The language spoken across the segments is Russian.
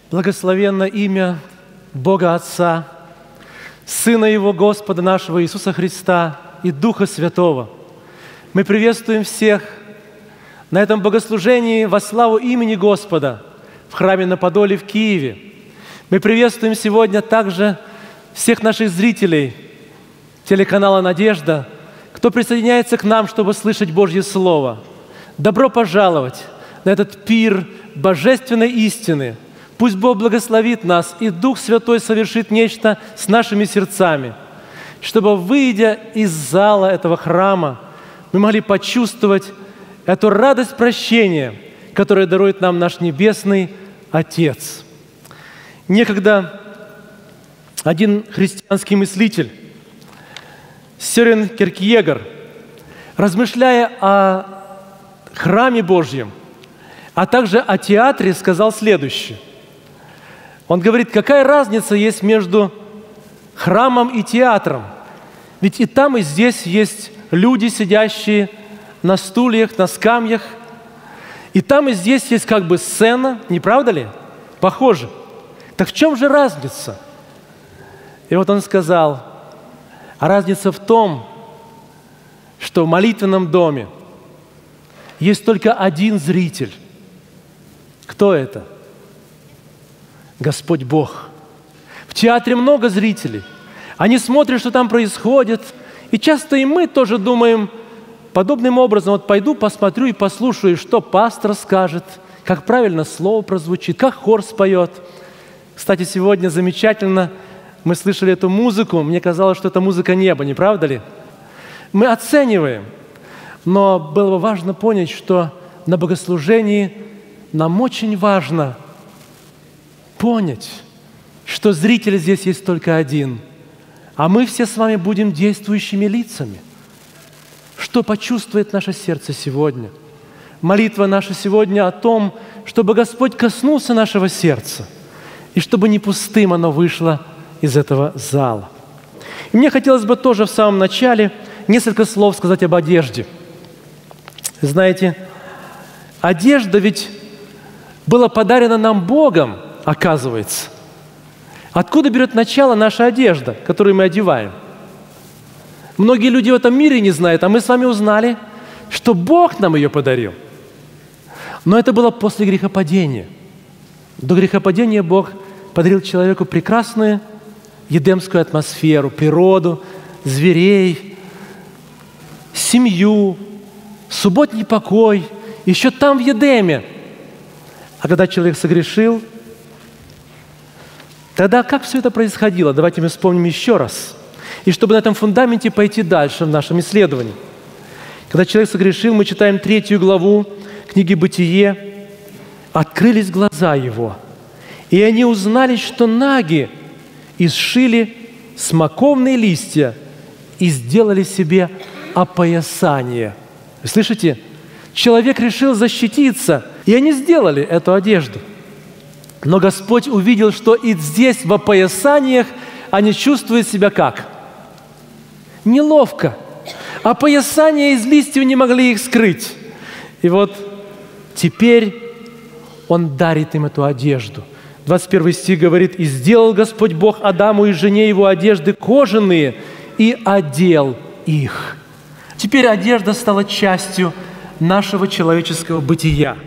Благословенно имя Бога Отца, Сына Его Господа нашего Иисуса Христа и Духа Святого. Мы приветствуем всех на этом богослужении во славу имени Господа в храме на Подоле в Киеве. Мы приветствуем сегодня также всех наших зрителей телеканала «Надежда», кто присоединяется к нам, чтобы слышать Божье Слово. Добро пожаловать на этот пир божественной истины. Пусть Бог благословит нас, и Дух Святой совершит нечто с нашими сердцами, чтобы, выйдя из зала этого храма, мы могли почувствовать эту радость прощения, которую дарует нам наш Небесный Отец. Некогда один христианский мыслитель, Сёрен Киркегор, размышляя о храме Божьем, а также о театре, сказал следующее. Он говорит, какая разница есть между храмом и театром? Ведь и там, и здесь есть люди, сидящие на стульях, на скамьях. И там, и здесь есть как бы сцена, не правда ли? Похоже. Так в чем же разница? И вот он сказал, а разница в том, что в молитвенном доме есть только один зритель. Кто это? Господь Бог. В театре много зрителей. Они смотрят, что там происходит. И часто и мы тоже думаем подобным образом. Вот пойду, посмотрю и послушаю, что пастор скажет, как правильно слово прозвучит, как хор споет. Кстати, сегодня замечательно мы слышали эту музыку. Мне казалось, что это музыка неба, не правда ли? Мы оцениваем. Но было бы важно понять, что на богослужении нам очень важно понять, что зритель здесь есть только один, а мы все с вами будем действующими лицами. Что почувствует наше сердце сегодня? Молитва наша сегодня о том, чтобы Господь коснулся нашего сердца, и чтобы не пустым оно вышло из этого зала. И мне хотелось бы тоже в самом начале несколько слов сказать об одежде. Знаете, одежда ведь была подарена нам Богом, оказывается. Откуда берет начало наша одежда, которую мы одеваем? Многие люди в этом мире не знают, а мы с вами узнали, что Бог нам ее подарил. Но это было после грехопадения. До грехопадения Бог подарил человеку прекрасную едемскую атмосферу, природу, зверей, семью, субботний покой, еще там, в Едеме. А когда человек согрешил, тогда как все это происходило? Давайте мы вспомним еще раз. И чтобы на этом фундаменте пойти дальше в нашем исследовании. Когда человек согрешил, мы читаем 3 главу книги «Бытие». «Открылись глаза его, и они узнали, что наги, и сшили смоковные листья и сделали себе опоясание». Вы слышите? Человек решил защититься, и они сделали эту одежду. Но Господь увидел, что и здесь, в опоясаниях, они чувствуют себя как? Неловко. Опоясания из листьев не могли их скрыть. И вот теперь Он дарит им эту одежду. 21 стих говорит, «И сделал Господь Бог Адаму и жене его одежды кожаные, и одел их». Теперь одежда стала частью нашего человеческого бытия.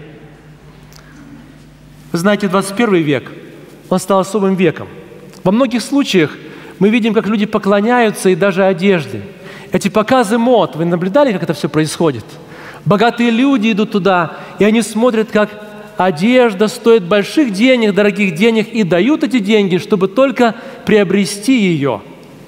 Вы знаете, 21 век, он стал особым веком. Во многих случаях мы видим, как люди поклоняются и даже одежде. Эти показы мод, вы наблюдали, как это все происходит? Богатые люди идут туда, и они смотрят, как одежда стоит больших денег, дорогих денег, и дают эти деньги, чтобы только приобрести ее.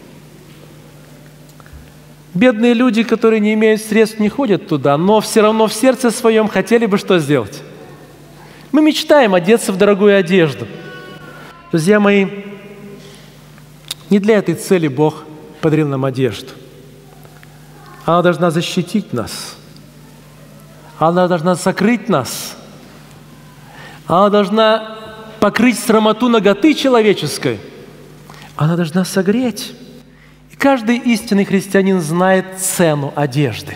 Бедные люди, которые не имеют средств, не ходят туда, но все равно в сердце своем хотели бы что сделать? Мы мечтаем одеться в дорогую одежду. Друзья мои, не для этой цели Бог подарил нам одежду. Она должна защитить нас. Она должна сокрыть нас. Она должна покрыть срамоту наготы человеческой. Она должна согреть. И каждый истинный христианин знает цену одежды.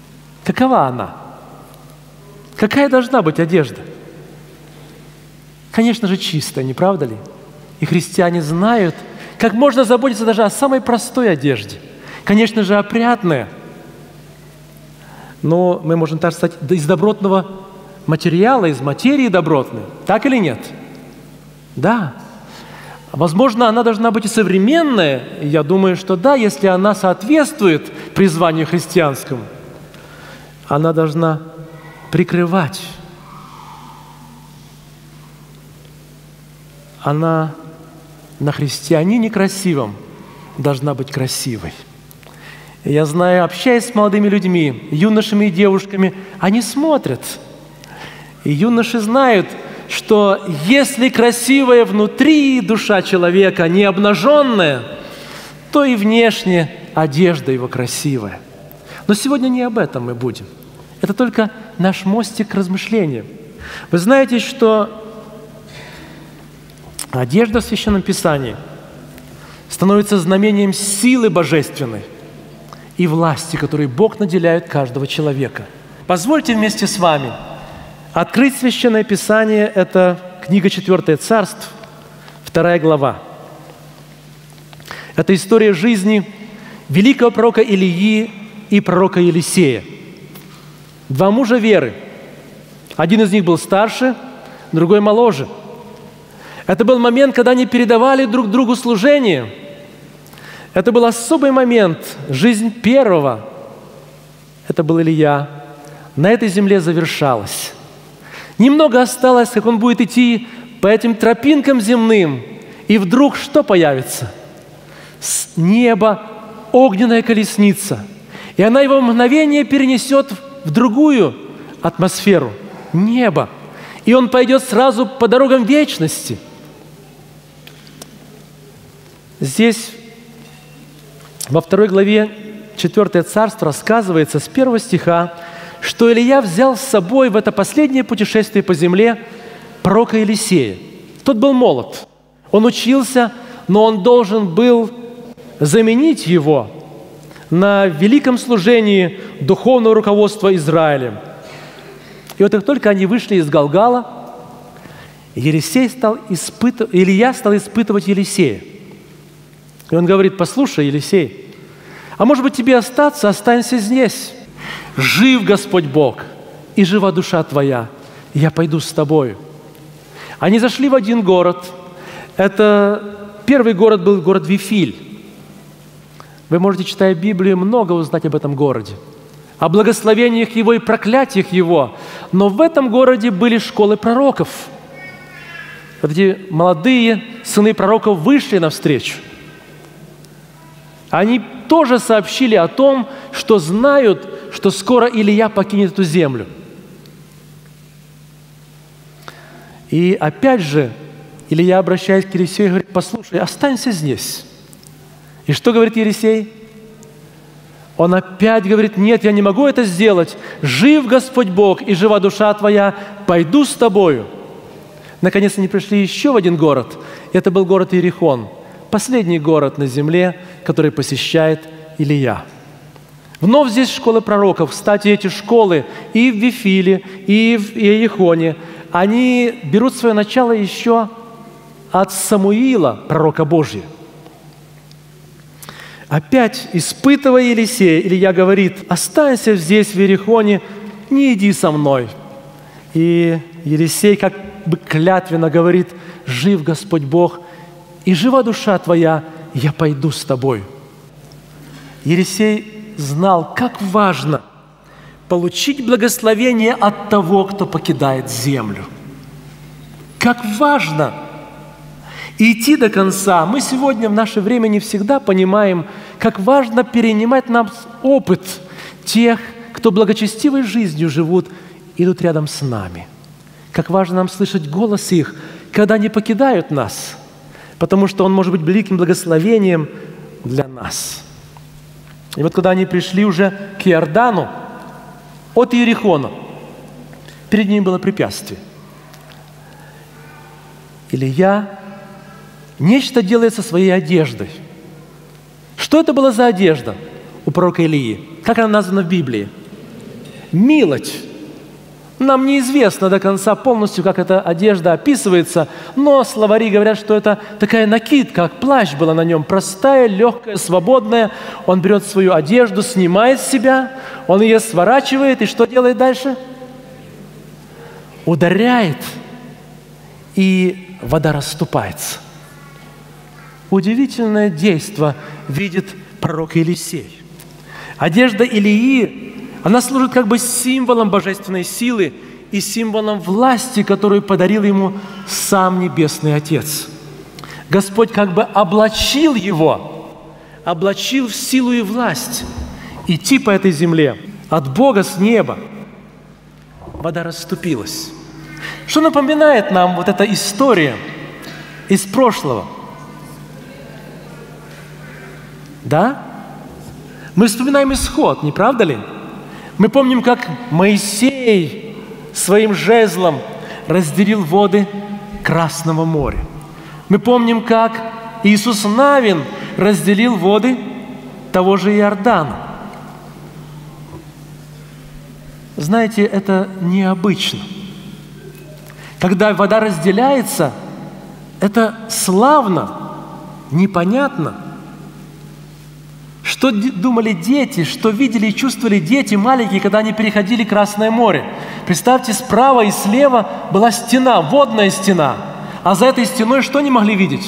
Какова она? Какая должна быть одежда? Конечно же, чистое, не правда ли? И христиане знают, как можно заботиться даже о самой простой одежде. Конечно же, опрятная. Но мы можем так сказать, из добротного материала, из материи добротной. Так или нет? Да. Возможно, она должна быть и современная. Я думаю, что да, если она соответствует призванию христианскому. Она должна прикрывать. Она на христианине красивом должна быть красивой. И я знаю, общаясь с молодыми людьми, юношами и девушками, они смотрят. И юноши знают, что если красивая внутри душа человека, не обнаженная, то и внешне одежда его красивая. Но сегодня не об этом мы будем. Это только наш мостик к размышлениям. Вы знаете, что одежда в Священном Писании становится знамением силы божественной и власти, которой Бог наделяет каждого человека. Позвольте вместе с вами открыть Священное Писание. Это книга 4 Царств, 2 глава. Это история жизни великого пророка Илии и пророка Елисея. Два мужа веры. Один из них был старше, другой моложе. Это был момент, когда они передавали друг другу служение. Это был особый момент, жизнь первого. Это был Илия. На этой земле завершалась. Немного осталось, как он будет идти по этим тропинкам земным, и вдруг что появится? С неба огненная колесница, и она его в мгновение перенесет в другую атмосферу, небо, и он пойдет сразу по дорогам вечности. Здесь во 2 главе 4 Царство рассказывается с 1 стиха, что Илия взял с собой в это последнее путешествие по земле пророка Елисея. Тот был молод, он учился, но он должен был заменить его на великом служении духовного руководства Израилем. И вот как только они вышли из Галгала, Илия стал испытывать Елисея. И он говорит: послушай, Елисей, а может быть тебе остаться? Останься здесь. Жив Господь Бог, и жива душа твоя, я пойду с тобою. Они зашли в один город. Первый город был город Вифиль. Вы можете, читая Библию, много узнать об этом городе, о благословениях его и проклятиях его. Но в этом городе были школы пророков. Вот эти молодые сыны пророков вышли навстречу. Они тоже сообщили о том, что знают, что скоро Илия покинет эту землю. И опять же, Илия, обращаясь к Елисею, говорит: послушай, останься здесь. И что говорит Елисей? Он опять говорит: нет, я не могу это сделать. Жив Господь Бог, и жива душа твоя, пойду с тобою. Наконец они пришли еще в один город. Это был город Иерихон, последний город на земле, который посещает Илия. Вновь здесь школы пророков. Кстати, эти школы и в Вифиле, и в Иерихоне, они берут свое начало еще от Самуила, пророка Божия. Опять, испытывая Елисея, Илия говорит: останься здесь, в Иерихоне, не иди со мной. И Елисей как бы клятвенно говорит: жив Господь Бог, и жива душа твоя, я пойду с тобой. Елисей знал, как важно получить благословение от того, кто покидает землю. Как важно идти до конца. Мы сегодня в наше время не всегда понимаем, как важно перенимать нам опыт тех, кто благочестивой жизнью живут, идут рядом с нами. Как важно нам слышать голос их, когда они покидают нас, потому что он может быть великим благословением для нас. И вот когда они пришли уже к Иордану от Иерихона, перед ними было препятствие. Илия нечто делает со своей одеждой. Что это была за одежда у пророка Илии? Как она названа в Библии? Милоть. Нам неизвестно до конца полностью, как эта одежда описывается, но словари говорят, что это такая накидка, как плащ была на нем, простая, легкая, свободная. Он берет свою одежду, снимает с себя, он ее сворачивает, и что делает дальше? Ударяет, и вода расступается. Удивительное действо видит пророк Елисей. Одежда Илии, она служит как бы символом божественной силы и символом власти, которую подарил ему сам Небесный Отец. Господь как бы облачил его, облачил в силу и власть идти по этой земле. От Бога с неба вода расступилась. Что напоминает нам вот эта история из прошлого? Да? Мы вспоминаем исход, не правда ли? Мы помним, как Моисей своим жезлом разделил воды Красного моря. Мы помним, как Иисус Навин разделил воды того же Иордана. Знаете, это необычно. Когда вода разделяется, это славно, непонятно. Что думали дети, что видели и чувствовали дети маленькие, когда они переходили Красное море? Представьте, справа и слева была стена, водная стена. А за этой стеной что они могли видеть?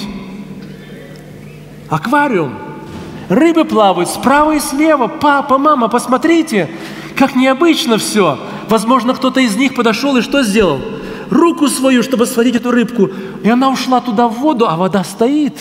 Аквариум. Рыбы плавают справа и слева. Папа, мама, посмотрите, как необычно все. Возможно, кто-то из них подошел и что сделал? Руку свою, чтобы схватить эту рыбку. И она ушла туда в воду, а вода стоит.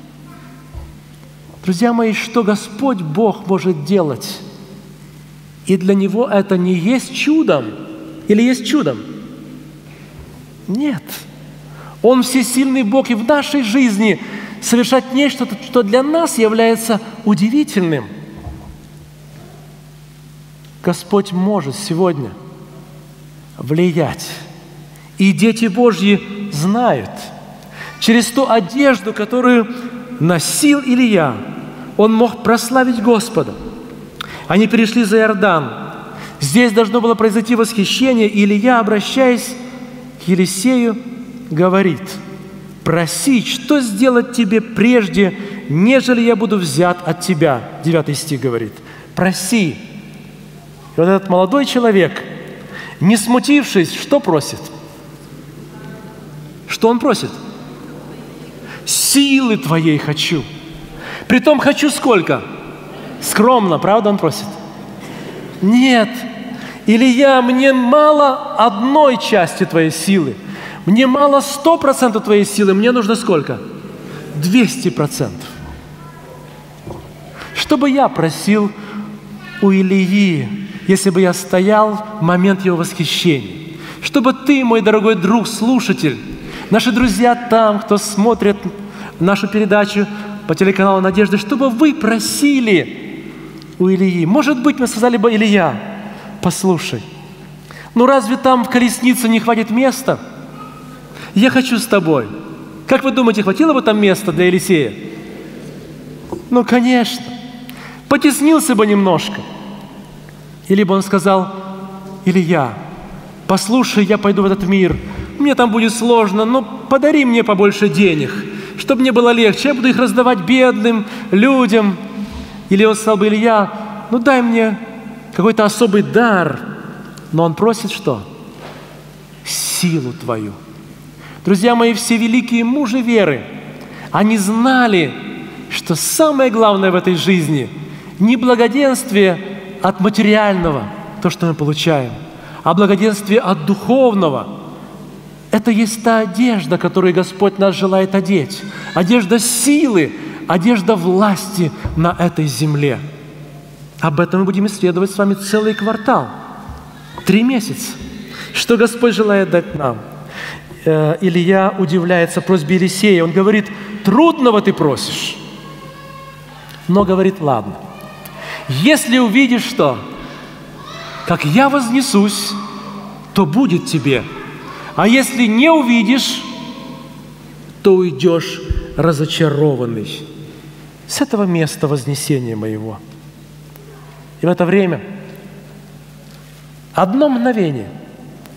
Друзья мои, что Господь Бог может делать? И для Него это не есть чудом. Или есть чудом? Нет. Он всесильный Бог, и в нашей жизни совершать нечто, что для нас является удивительным. Господь может сегодня влиять. И дети Божьи знают. Через ту одежду, которую носил Илия, он мог прославить Господа. Они перешли за Иордан. Здесь должно было произойти восхищение, и Илия, обращаясь к Елисею, говорит: «Проси, что сделать тебе прежде, нежели я буду взят от тебя». 9 стих говорит. «Проси». И вот этот молодой человек, не смутившись, что просит? Что он просит? «Силы Твоей хочу». Притом хочу сколько? Скромно, правда, он просит? Нет. Илия, мне мало одной части Твоей силы. Мне мало 100% Твоей силы. Мне нужно сколько? 200%. Что бы я просил у Илии, если бы я стоял в момент его восхищения? Чтобы ты, мой дорогой друг, слушатель, наши друзья там, кто смотрит нашу передачу по телеканалу «Надежды», чтобы вы просили у Илии. Может быть, мы сказали бы: Илия, послушай, ну разве там в колеснице не хватит места? Я хочу с тобой. Как вы думаете, хватило бы там места для Елисея? Ну, конечно. Потеснился бы немножко. Или бы он сказал: Илия, послушай, я пойду в этот мир. Мне там будет сложно, но подари мне побольше денег, чтобы мне было легче. Я буду их раздавать бедным людям. Или он сказал бы: Илия, ну дай мне какой-то особый дар. Но он просит что? Силу Твою. Друзья мои, все великие мужи веры, они знали, что самое главное в этой жизни не благоденствие от материального, то, что мы получаем, а благоденствие от духовного. Это есть та одежда, которую Господь нас желает одеть. Одежда силы, одежда власти на этой земле. Об этом мы будем исследовать с вами целый квартал. 3 месяца. Что Господь желает дать нам? Илия удивляется просьбе Елисея. Он говорит: трудного ты просишь. Но говорит: ладно. Если увидишь что? Как я вознесусь, то будет тебе. А если не увидишь, то уйдешь разочарованный с этого места вознесения моего. И в это время, одно мгновение,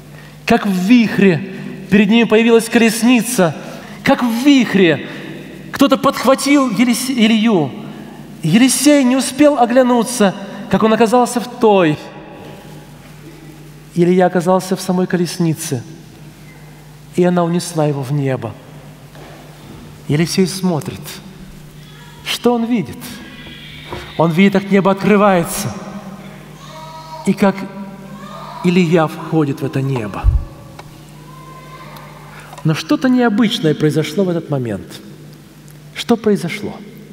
как в вихре перед ними появилась колесница, как в вихре кто-то подхватил Илью. Елисей не успел оглянуться, как он оказался в той. Илья оказался в самой колеснице, и она унесла его в небо. Елисей смотрит. Что он видит? Он видит, как небо открывается, и как Илья входит в это небо. Но что-то необычное произошло в этот момент. Что произошло?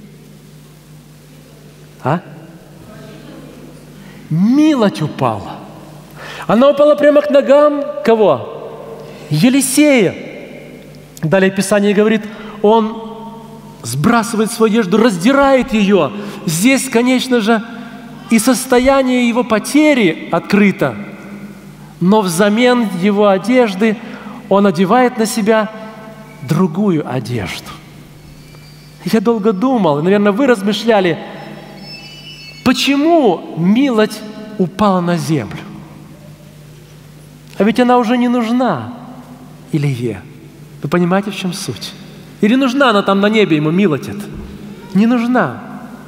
Милость упала. Она упала прямо к ногам кого? Елисея. Далее Писание говорит, он сбрасывает свою одежду, раздирает ее. Здесь, конечно же, и состояние его потери открыто, но взамен его одежды он одевает на себя другую одежду. Я долго думал, и, наверное, вы размышляли, почему милость упала на землю? А ведь она уже не нужна Илье. Вы понимаете, в чем суть? Или нужна она там на небе ему, милость эта? Не нужна.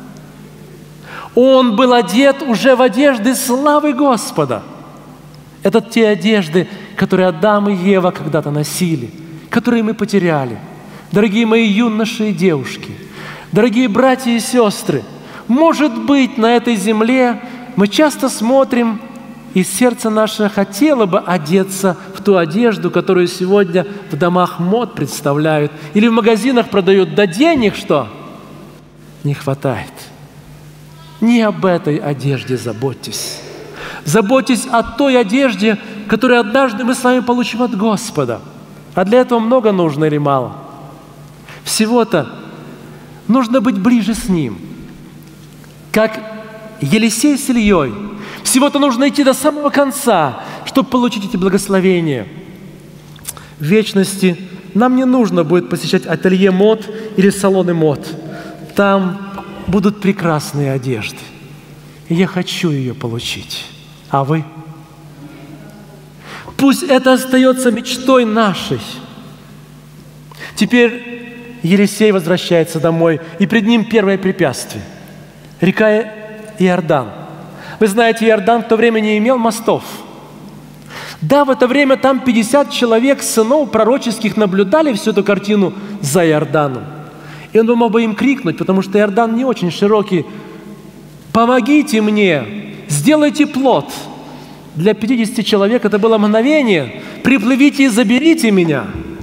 Он был одет уже в одежды славы Господа. Это те одежды, которые Адам и Ева когда-то носили, которые мы потеряли. Дорогие мои юноши и девушки, дорогие братья и сестры, может быть, на этой земле мы часто смотрим, и сердце наше хотело бы одеться в ту одежду, которую сегодня в домах мод представляют, или в магазинах продают, да денег что? Не хватает. Не об этой одежде заботьтесь. Заботьтесь о той одежде, которую однажды мы с вами получим от Господа. А для этого много нужно или мало? Всего-то нужно быть ближе с Ним. Как Елисей с Ильей. Всего-то нужно идти до самого конца, чтобы получить эти благословения. В вечности нам не нужно будет посещать ателье мод или салоны мод. Там будут прекрасные одежды. И я хочу ее получить. А вы? Пусть это остается мечтой нашей. Теперь Елисей возвращается домой, и пред ним первое препятствие – река Иордан. Вы знаете, Иордан в то время не имел мостов. Да, в это время там 50 человек, сынов пророческих, наблюдали всю эту картину за Иорданом. И он мог бы им крикнуть, потому что Иордан не очень широкий: «Помогите мне, сделайте плот». Для 50 человек это было мгновение: «Приплывите и заберите меня».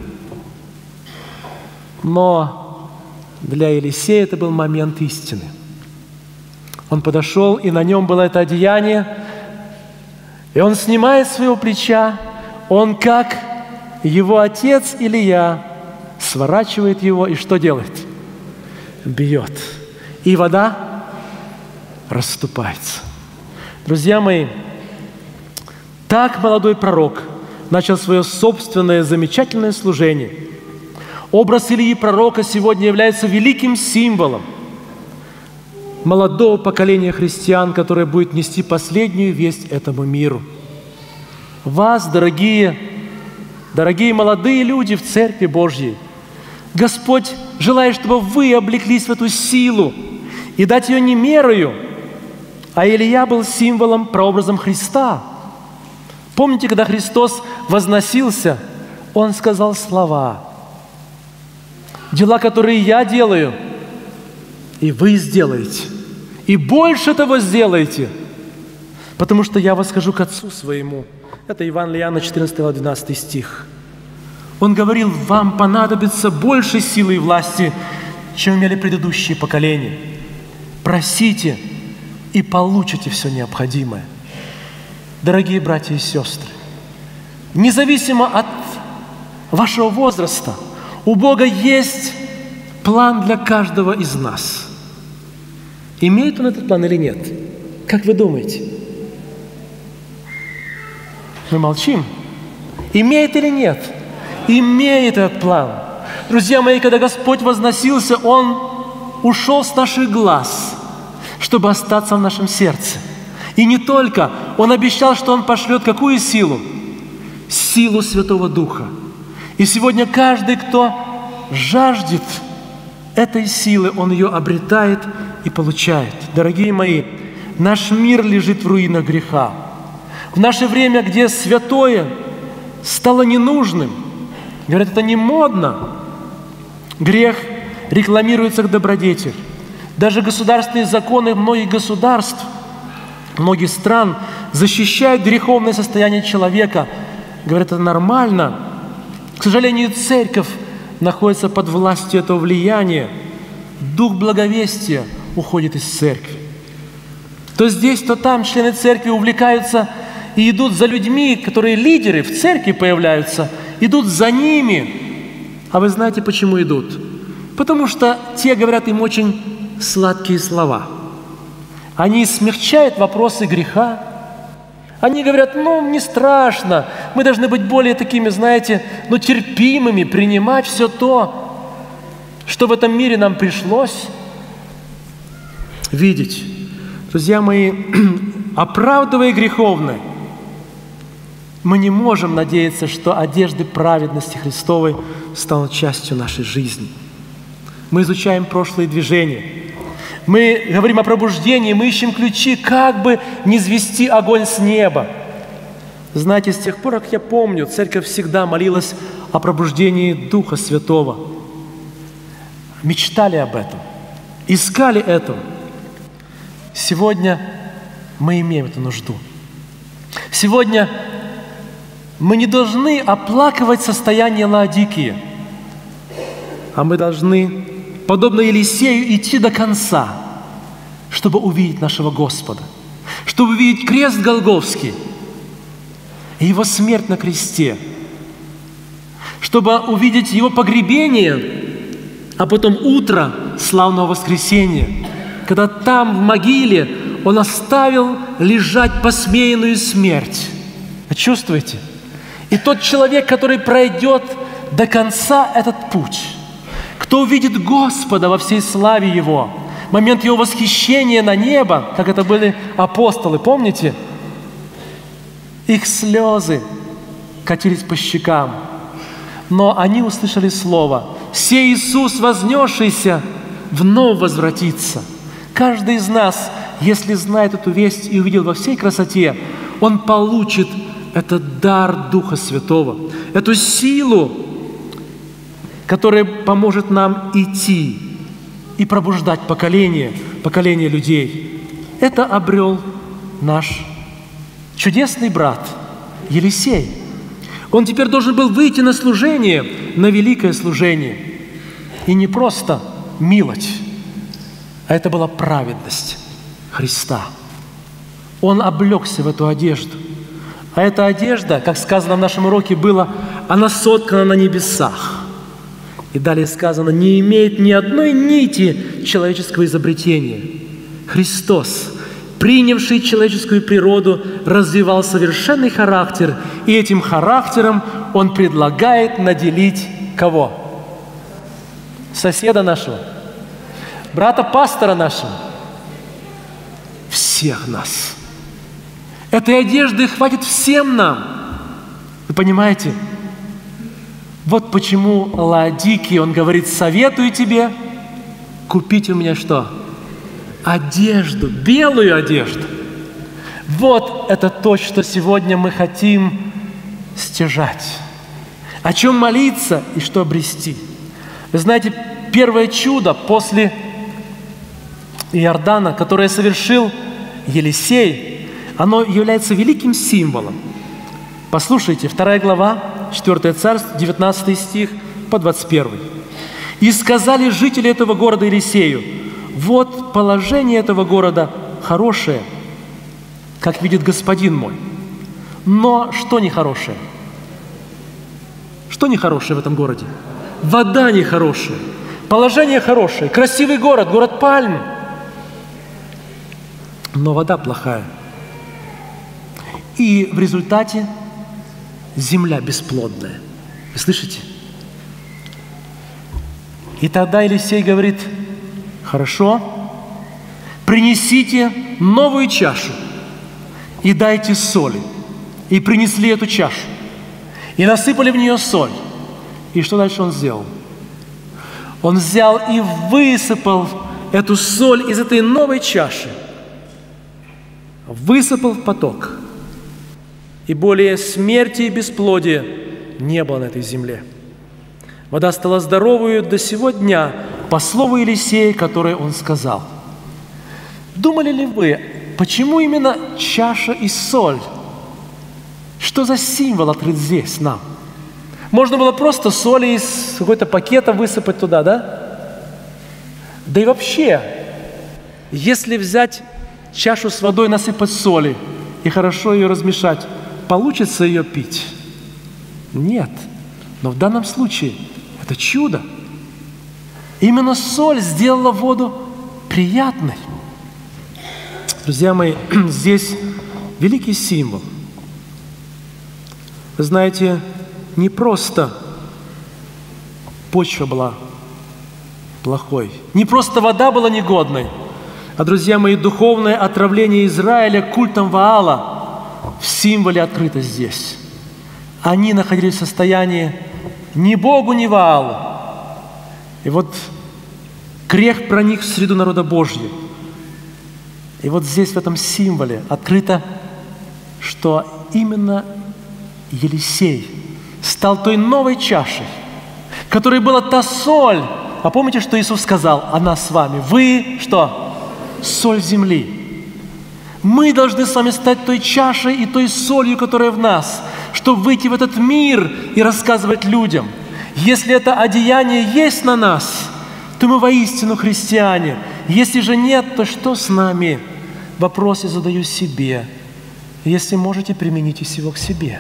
Но для Елисея это был момент истины. Он подошел, и на нем было это одеяние, и он снимает с своего плеча, он, как его отец Илья, сворачивает его, и что делает? Бьет. И вода расступается. Друзья мои, так молодой пророк начал свое собственное замечательное служение. Образ Ильи пророка сегодня является великим символом молодого поколения христиан, которое будет нести последнюю весть этому миру. Вас, дорогие молодые люди в Церкви Божьей, Господь желает, чтобы вы облеклись в эту силу и дать ее не мерою. А Илья был символом, прообразом Христа. Помните, когда Христос возносился, Он сказал слова: «Дела, которые я делаю, и вы сделаете, и больше того сделаете, потому что я восхожу к Отцу Своему». Это Евангелие Иоанна, 14 глава, 12 стих. Он говорил: вам понадобится больше силы и власти, чем имели предыдущие поколения. Просите, и получите все необходимое. Дорогие братья и сестры, независимо от вашего возраста, у Бога есть план для каждого из нас. Имеет Он этот план или нет? Как вы думаете? Мы молчим. Имеет или нет? Имеет этот план. Друзья мои, когда Господь возносился, Он ушел с наших глаз, чтобы остаться в нашем сердце. И не только. Он обещал, что Он пошлет какую силу? силу Святого Духа. И сегодня каждый, кто жаждет этой силы, он ее обретает и получает. Дорогие мои, наш мир лежит в руинах греха. В наше время, где святое стало ненужным, говорят, это не модно, грех рекламируется как добродетель. Даже государственные законы многих государств, многих стран защищают греховное состояние человека. Говорят, это нормально. К сожалению, церковь находится под властью этого влияния. Дух благовестия уходит из церкви. То здесь, то там члены церкви увлекаются и идут за людьми, которые лидеры в церкви появляются, идут за ними. А вы знаете, почему идут? Потому что те говорят им очень сладкие слова. Они смягчают вопросы греха. Они говорят, не страшно, мы должны быть более такими, знаете, терпимыми, принимать все то, что в этом мире нам пришлось видеть. Друзья мои, оправдывая греховное, мы не можем надеяться, что одежды праведности Христовой станут частью нашей жизни. Мы изучаем прошлые движения. Мы говорим о пробуждении, мы ищем ключи, как бы низвести огонь с неба. Знаете, с тех пор, как я помню, церковь всегда молилась о пробуждении Духа Святого. Мечтали об этом, искали этого. Сегодня мы имеем эту нужду. Сегодня мы не должны оплакивать состояние Лаодикии, а мы должны, подобно Елисею, идти до конца, чтобы увидеть нашего Господа, чтобы увидеть крест Голгофский и Его смерть на кресте, чтобы увидеть Его погребение, а потом утро славного воскресения, когда там, в могиле, Он оставил лежать посмеянную смерть. Вы чувствуете? И тот человек, который пройдет до конца этот путь, кто увидит Господа во всей славе Его, момент Его восхищения на небо, как это были апостолы, помните? Их слезы катились по щекам, но они услышали слово: «Сей Иисус, вознесшийся, вновь возвратится». Каждый из нас, если знает эту весть и увидел во всей красоте, он получит этот дар Духа Святого, эту силу, которая поможет нам идти и пробуждать поколение людей. Это обрел наш чудесный брат Елисей. Он теперь должен был выйти на служение, на великое служение. И не просто милость, а это была праведность Христа. Он облегся в эту одежду. А эта одежда, как сказано в нашем уроке, она соткана на небесах. И далее сказано, не имеет ни одной нити человеческого изобретения. Христос, принявший человеческую природу, развивал совершенный характер, и этим характером Он предлагает наделить кого? Соседа нашего, брата-пастора нашего, всех нас. Этой одежды хватит всем нам. Вы понимаете? Вот почему Лаодикии, он говорит, советую тебе купить у меня что? Одежду, белую одежду. Вот это то, что сегодня мы хотим стяжать. О чем молиться и что обрести. Вы знаете, первое чудо после Иордана, которое совершил Елисей, оно является великим символом. Послушайте, 2 глава, 4 Царств, 19 стих по 21. «И сказали жители этого города Елисею: вот положение этого города хорошее, как видит господин мой. Но что нехорошее? Что нехорошее в этом городе? Вода нехорошая, положение хорошее, красивый город, город пальм, но вода плохая. И в результате земля бесплодная». Вы слышите? И тогда Елисей говорит: хорошо, принесите новую чашу и дайте соли. И принесли эту чашу. и насыпали в нее соль. И что дальше он сделал? Он взял и высыпал эту соль из этой новой чаши, высыпал в поток. И более смерти и бесплодия не было на этой земле. Вода стала здоровою до сего дня, по слову Елисея, которое он сказал. Думали ли вы, почему именно чаша и соль? Что за символ открыт здесь нам? Можно было просто соли из какого-то пакета высыпать туда, да? Да и вообще, если взять чашу с водой, насыпать соли и хорошо ее размешать, получится ее пить? Нет. Но в данном случае это чудо. Именно соль сделала воду приятной. Друзья мои, здесь великий символ. Вы знаете, не просто почва была плохой, не просто вода была негодной, а, друзья мои, духовное отравление Израиля культом Ваала в символе открыто здесь. Они находились в состоянии ни Богу, ни Ваалу. И вот грех проник в среду народа Божьего. И вот здесь, в этом символе, открыто, что именно Елисей стал той новой чашей, которой была та соль. А помните, что Иисус сказал о нас с вами? Вы что? Соль земли. Мы должны с вами стать той чашей и той солью, которая в нас, чтобы выйти в этот мир и рассказывать людям. Если это одеяние есть на нас, то мы воистину христиане. Если же нет, то что с нами? Вопрос я задаю себе. Если можете, примените его к себе.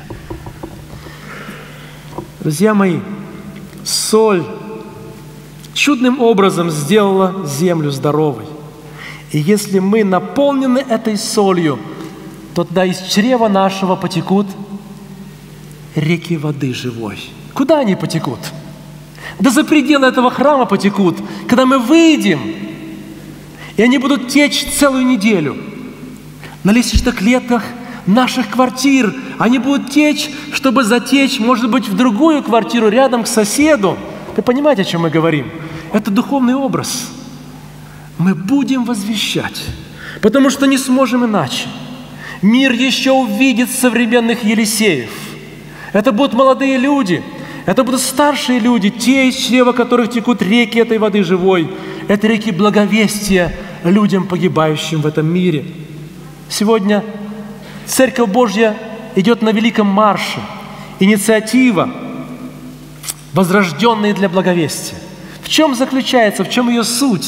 Друзья мои, соль чудным образом сделала землю здоровой. И если мы наполнены этой солью, то тогда из чрева нашего потекут реки воды живой. Куда они потекут? Да за пределы этого храма потекут, когда мы выйдем, и они будут течь целую неделю. На лестничных клетках наших квартир они будут течь, чтобы затечь, может быть, в другую квартиру рядом к соседу. Вы понимаете, о чем мы говорим? Это духовный образ. Мы будем возвещать, потому что не сможем иначе. Мир еще увидит современных Елисеев. Это будут молодые люди, это будут старшие люди, те, из чрева которых текут реки этой воды живой. Это реки благовестия людям, погибающим в этом мире. Сегодня Церковь Божья идет на великом марше. Инициатива, возрожденная для благовестия. В чем заключается, в чем ее суть?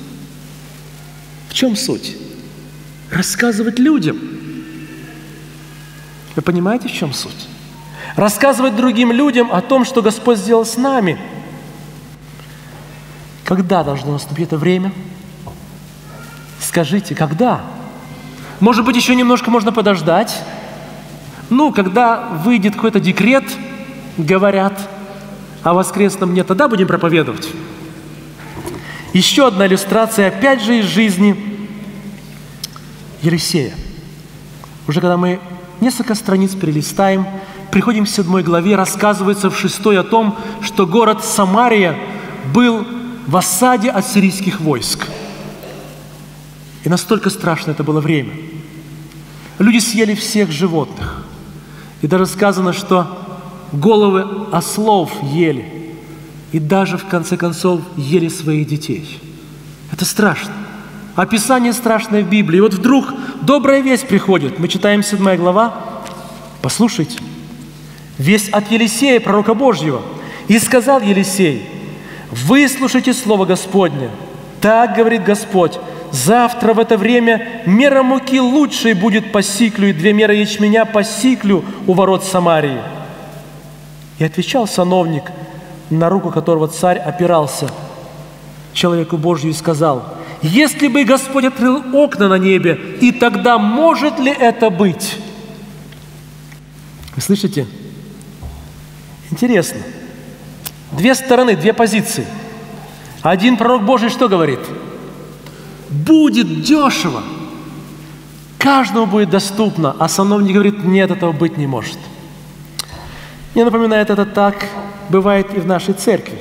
В чем суть? Рассказывать людям. Вы понимаете, в чем суть? Рассказывать другим людям о том, что Господь сделал с нами. Когда должно наступить это время? Скажите, когда? Может быть, еще немножко можно подождать? Когда выйдет какой-то декрет, говорят, а воскресном нет, тогда будем проповедовать. Еще одна иллюстрация, опять же, из жизни Елисея. Уже когда мы несколько страниц перелистаем, приходим к 7 главе, рассказывается в 6 о том, что город Самария был в осаде ассирийских войск. И настолько страшно это было время. Люди съели всех животных. И даже сказано, что головы ослов ели. И даже, в конце концов, ели своих детей. Это страшно. Описание страшное в Библии. И вот вдруг добрая весть приходит. Мы читаем 7 глава. Послушайте. Весть от Елисея, пророка Божьего. «И сказал Елисей: выслушайте слово Господне. Так говорит Господь: завтра в это время мера муки лучшей будет по сиклю, и 2 меры ячменя по сиклю у ворот Самарии». И отвечал сановник, на руку которого царь опирался, человеку Божию, и сказал: «Если бы Господь открыл окна на небе, и тогда может ли это быть?» Вы слышите? Интересно. 2 стороны, 2 позиции. Один пророк Божий что говорит? Будет дешево. Каждому будет доступно. А сановник говорит: нет, этого быть не может. Мне напоминает это так, бывает и в нашей церкви.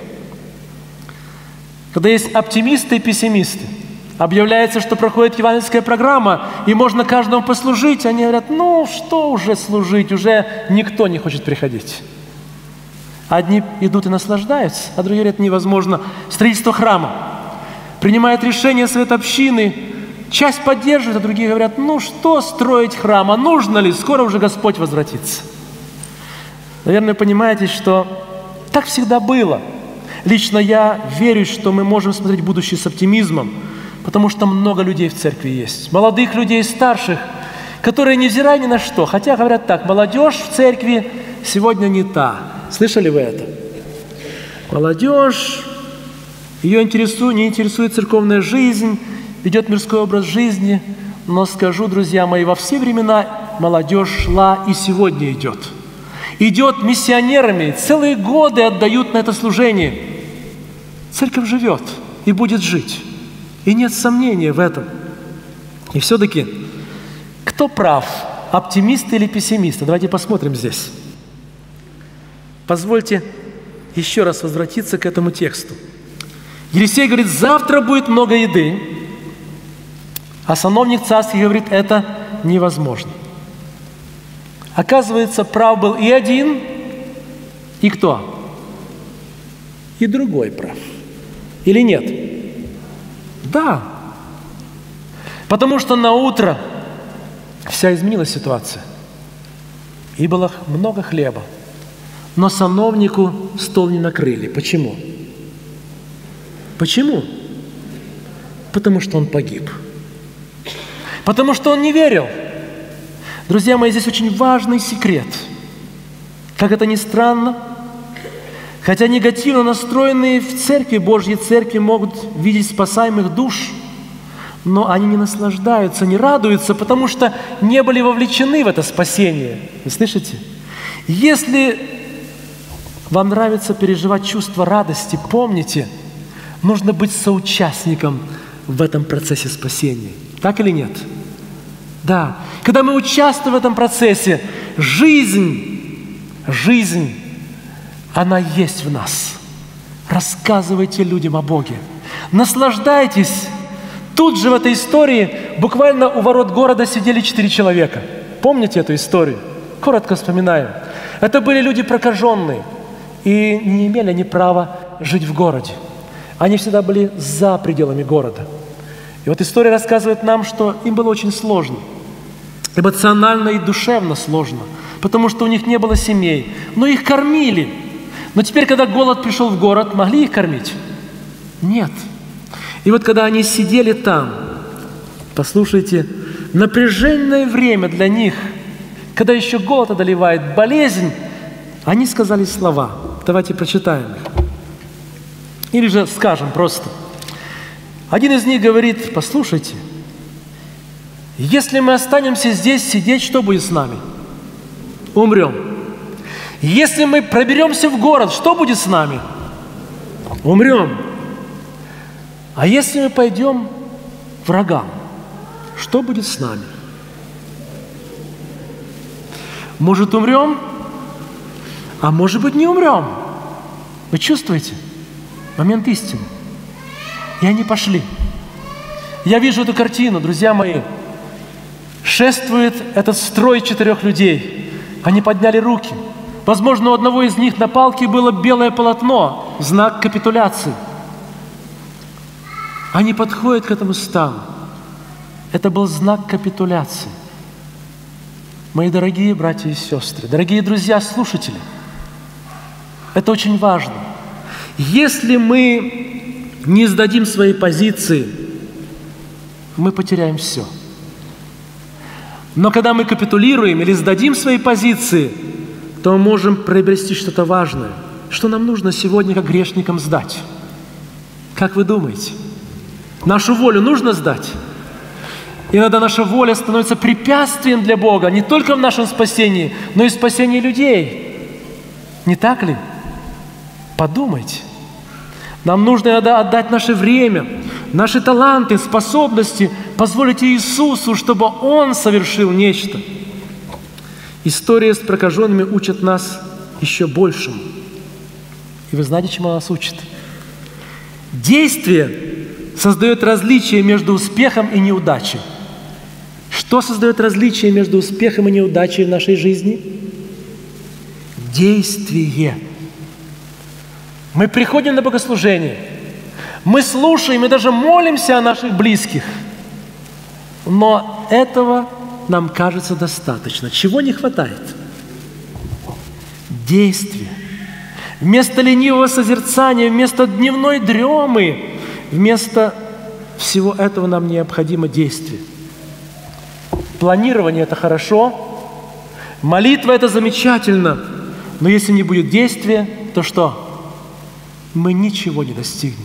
Когда есть оптимисты и пессимисты, объявляется, что проходит евангельская программа, и можно каждому послужить, они говорят, ну что уже служить, уже никто не хочет приходить. Одни идут и наслаждаются, а другие говорят, невозможно. Строительство храма. Принимает решение совет общины, часть поддерживает, а другие говорят, ну что строить храм, а нужно ли, скоро уже Господь возвратится. Наверное, понимаете, что так всегда было. Лично я верю, что мы можем смотреть будущее с оптимизмом, потому что много людей в церкви есть. Молодых людей, старших, которые, невзирая ни на что, хотя говорят так, молодежь в церкви сегодня не та. Слышали вы это? Молодежь, ее не интересует церковная жизнь, ведет мирской образ жизни. Но скажу, друзья мои, во все времена молодежь шла и сегодня идет. Идет миссионерами, целые годы отдают на это служение. Церковь живет и будет жить. И нет сомнения в этом. И все-таки, кто прав, оптимисты или пессимисты? Давайте посмотрим здесь. Позвольте еще раз возвратиться к этому тексту. Елисей говорит, завтра будет много еды, а сановник царский говорит, это невозможно. Оказывается, прав был и один, и кто? И другой прав. Или нет? Да. Потому что на утро вся изменилась ситуация. И было много хлеба. Но сановнику стол не накрыли. Почему? Почему? Потому что он погиб. Потому что он не верил. Друзья мои, здесь очень важный секрет. Как это ни странно, хотя негативно настроенные в церкви, Божьей церкви, могут видеть спасаемых душ, но они не наслаждаются, не радуются, потому что не были вовлечены в это спасение. Вы слышите? Если вам нравится переживать чувство радости, помните, нужно быть соучастником в этом процессе спасения. Так или нет? Да. Когда мы участвуем в этом процессе, жизнь, она есть в нас. Рассказывайте людям о Боге. Наслаждайтесь. Тут же в этой истории буквально у ворот города сидели 4 человека. Помните эту историю? Коротко вспоминаем. Это были люди прокаженные и не имели они права жить в городе. Они всегда были за пределами города. И вот история рассказывает нам, что им было очень сложно. Эмоционально и душевно сложно, потому что у них не было семей. Но их кормили. Но теперь, когда голод пришел в город, могли их кормить? Нет. И вот когда они сидели там, послушайте, напряженное время для них, когда еще голод одолевает, болезнь, они сказали слова. Давайте прочитаем их. Или же скажем просто. Один из них говорит, послушайте, если мы останемся здесь сидеть, что будет с нами? Умрем. Если мы проберемся в город, что будет с нами? Умрем. А если мы пойдем к врагам, что будет с нами? Может, умрем, а может быть, не умрем. Вы чувствуете? Момент истины. И они пошли. Я вижу эту картину, друзья мои. Шествует этот строй 4 людей. Они подняли руки. Возможно, у одного из них на палке было белое полотно, знак капитуляции. Они подходят к этому стану. Это был знак капитуляции. Мои дорогие братья и сестры, дорогие друзья, слушатели, это очень важно. Если мы не сдадим свои позиции, мы потеряем все. Но когда мы капитулируем или сдадим свои позиции, то мы можем приобрести что-то важное. Что нам нужно сегодня как грешникам сдать? Как вы думаете? Нашу волю нужно сдать? Иногда наша воля становится препятствием для Бога, не только в нашем спасении, но и в спасении людей. Не так ли? Подумайте. Нам нужно иногда отдать наше время, наши таланты, способности, позволить Иисусу, чтобы Он совершил нечто. История с прокаженными учит нас еще большему. И вы знаете, чему она нас учит? Действие создает различие между успехом и неудачей. Что создает различие между успехом и неудачей в нашей жизни? Действие. Мы приходим на богослужение, мы слушаем и даже молимся о наших близких, но этого нам кажется достаточно. Чего не хватает? Действия. Вместо ленивого созерцания, вместо дневной дремы, вместо всего этого нам необходимо действие. Планирование – это хорошо, молитва – это замечательно, но если не будет действия, то что? Мы ничего не достигнем.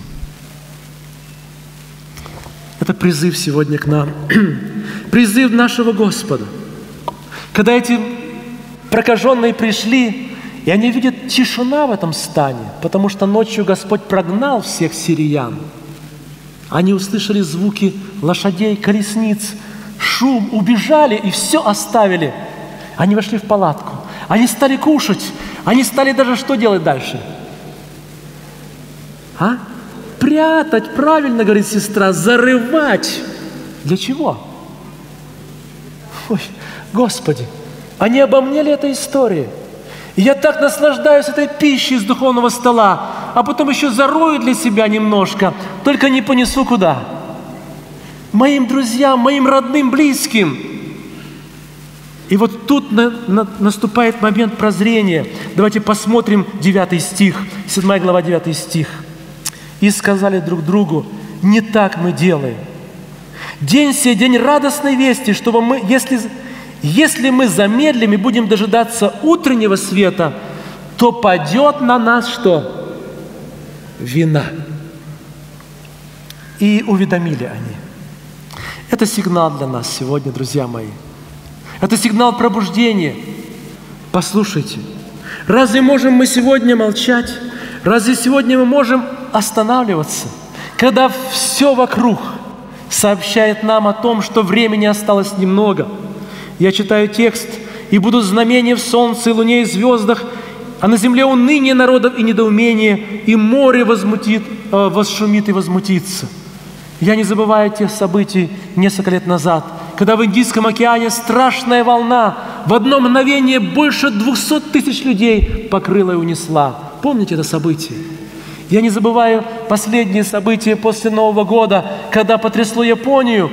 Это призыв сегодня к нам, призыв нашего Господа. Когда эти прокаженные пришли, и они видят тишина в этом стане, потому что ночью Господь прогнал всех сириян. Они услышали звуки лошадей, колесниц, шум, убежали и все оставили. Они вошли в палатку, они стали кушать, они стали даже что делать дальше? Прятать, правильно говорит сестра, зарывать. Для чего? Ой, Господи, а не обо мне ли эта история? И я так наслаждаюсь этой пищей с духовного стола, а потом еще зарою для себя немножко, только не понесу куда? Моим друзьям, моим родным, близким. И вот тут наступает момент прозрения. Давайте посмотрим 9 стих, 7 глава, 9 стих. «И сказали друг другу, не так мы делаем. День сей, день радостной вести, чтобы мы, если мы замедлим и будем дожидаться утреннего света, то падет на нас что? Вина». И уведомили они. Это сигнал для нас сегодня, друзья мои. Это сигнал пробуждения. Послушайте, разве можем мы сегодня молчать? Разве сегодня мы можем останавливаться, когда все вокруг сообщает нам о том, что времени осталось немного? Я читаю текст: «И будут знамения в солнце, и луне, и звездах, а на земле уныние народов и недоумение, и море возшумит и возмутится». Я не забываю тех событий несколько лет назад, когда в Индийском океане страшная волна в одно мгновение больше 200 тысяч людей покрыла и унесла. Помните это событие? Я не забываю последние события после Нового года, когда потрясло Японию,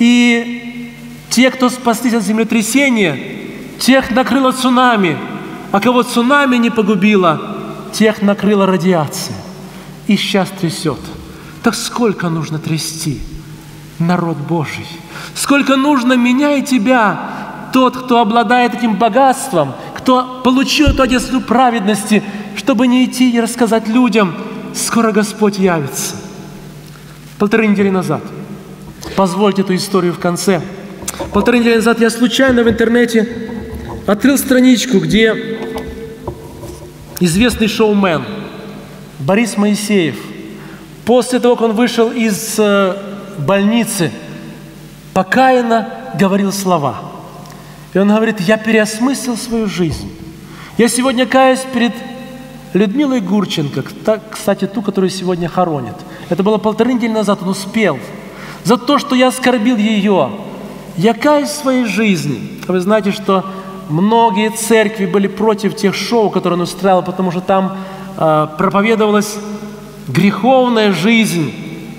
и те, кто спаслись от землетрясения, тех накрыло цунами, а кого цунами не погубило, тех накрыла радиация. И сейчас трясет. Так сколько нужно трясти, народ Божий? Сколько нужно меня и тебя, тот, кто обладает этим богатством, кто получил эту одежду праведности, чтобы не идти и рассказать людям: скоро Господь явится. 1,5 недели назад, позвольте эту историю в конце. 1,5 недели назад я случайно в интернете открыл страничку, где известный шоумен Борис Моисеев, после того, как он вышел из больницы, покаянно говорил слова. И он говорит: я переосмыслил свою жизнь. Я сегодня каюсь перед Людмилой Гурченко, кстати, ту, которую сегодня хоронят. Это было 1,5 недели назад, он успел. За то, что я оскорбил ее. Я каюсь в своей жизни. Вы знаете, что многие церкви были против тех шоу, которые он устраивал, потому что там проповедовалась греховная жизнь.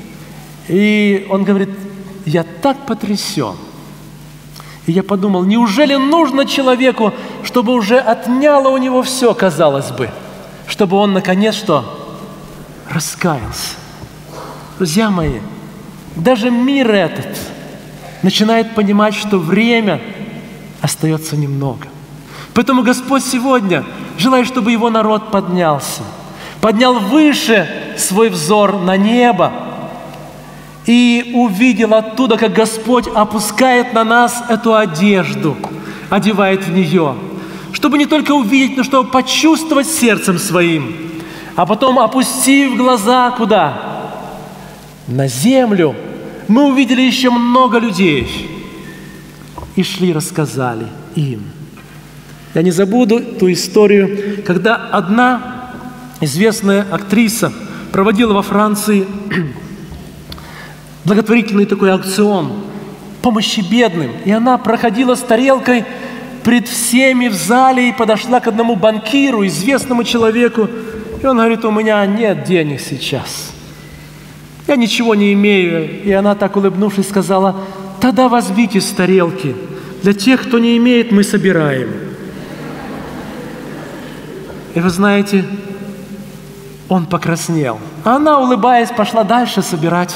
И он говорит: я так потрясен. И я подумал, неужели нужно человеку, чтобы уже отняло у него все, казалось бы, чтобы он наконец что? Раскаялся. Друзья мои, даже мир этот начинает понимать, что время остается немного. Поэтому Господь сегодня желает, чтобы Его народ поднялся, поднял выше свой взор на небо и увидел оттуда, как Господь опускает на нас эту одежду, одевает в нее, чтобы не только увидеть, но чтобы почувствовать сердцем своим, а потом, опустив глаза куда? На землю, мы увидели еще много людей и шли, рассказали им. Я не забуду ту историю, когда одна известная актриса проводила во Франции благотворительный такой аукцион помощи бедным. И она проходила с тарелкой пред всеми в зале и подошла к одному банкиру, известному человеку. И он говорит: у меня нет денег сейчас. Я ничего не имею. И она, так улыбнувшись, сказала: тогда возьмите с тарелки. Для тех, кто не имеет, мы собираем. И вы знаете, он покраснел. А она, улыбаясь, пошла дальше собирать.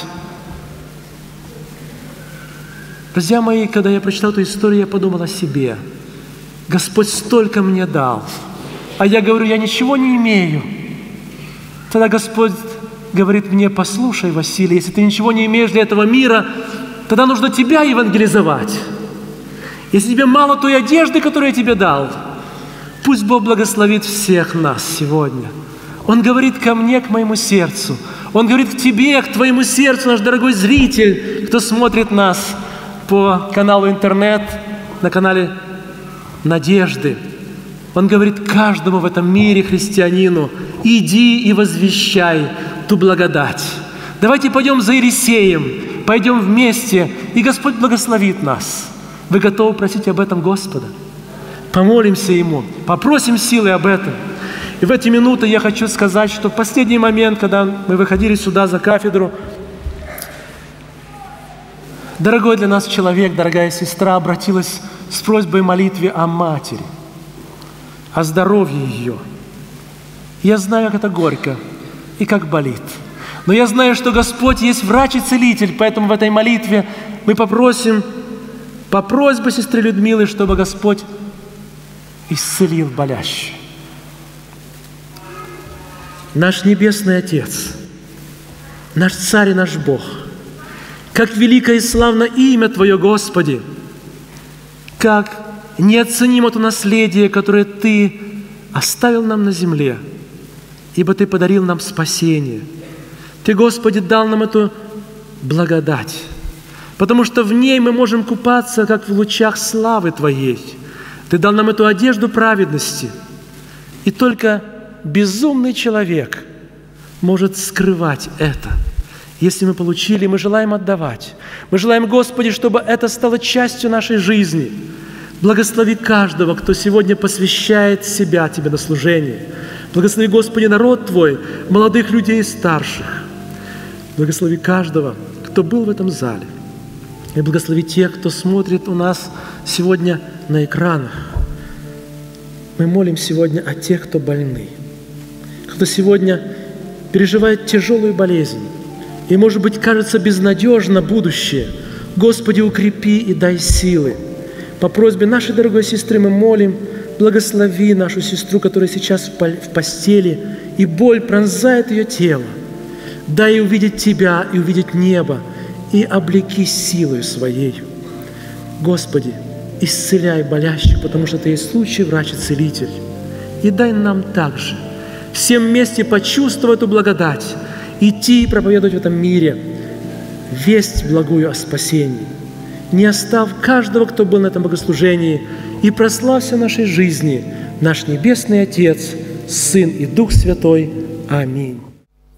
Друзья мои, когда я прочитал эту историю, я подумал о себе. Господь столько мне дал, а я говорю: я ничего не имею. Тогда Господь говорит мне: послушай, Василий, если ты ничего не имеешь для этого мира, тогда нужно тебя евангелизовать. Если тебе мало той одежды, которую я тебе дал, пусть Бог благословит всех нас сегодня. Он говорит ко мне, к моему сердцу. Он говорит к тебе, к твоему сердцу, наш дорогой зритель, кто смотрит нас по каналу интернет, на канале Надежды. Он говорит каждому в этом мире христианину: иди и возвещай ту благодать. Давайте пойдем за Елисеем, пойдем вместе, и Господь благословит нас. Вы готовы просить об этом Господа? Помолимся Ему, попросим силы об этом. И в эти минуты я хочу сказать, что в последний момент, когда мы выходили сюда за кафедру, дорогой для нас человек, дорогая сестра, обратилась с просьбой молитве о матери, о здоровье ее. Я знаю, как это горько и как болит. Но я знаю, что Господь есть врач и целитель, поэтому в этой молитве мы попросим по просьбе сестры Людмилы, чтобы Господь исцелил болящих. Наш Небесный Отец, наш Царь и наш Бог, как великое и славно имя Твое, Господи, как неоценимо то наследие, которое Ты оставил нам на земле, ибо Ты подарил нам спасение. Ты, Господи, дал нам эту благодать, потому что в ней мы можем купаться, как в лучах славы Твоей. Ты дал нам эту одежду праведности, и только безумный человек может скрывать это. Если мы получили, мы желаем отдавать. Мы желаем, Господи, чтобы это стало частью нашей жизни. Благослови каждого, кто сегодня посвящает себя Тебе на служение. Благослови, Господи, народ Твой, молодых людей и старших. Благослови каждого, кто был в этом зале. И благослови тех, кто смотрит у нас сегодня на экранах. Мы молим сегодня о тех, кто больны, кто сегодня переживает тяжелую болезнь, и, может быть, кажется безнадежно будущее. Господи, укрепи и дай силы. По просьбе нашей дорогой сестры мы молим: благослови нашу сестру, которая сейчас в постели, и боль пронзает ее тело. Дай ей увидеть Тебя и увидеть небо, и облеки силою Своей. Господи, исцеляй болящих, потому что Ты есть лучший врач и целитель. И дай нам также всем вместе почувствовать эту благодать, идти и проповедовать в этом мире весть благую о спасении. Не оставь каждого, кто был на этом богослужении, и прославься нашей жизни, наш Небесный Отец, Сын и Дух Святой. Аминь.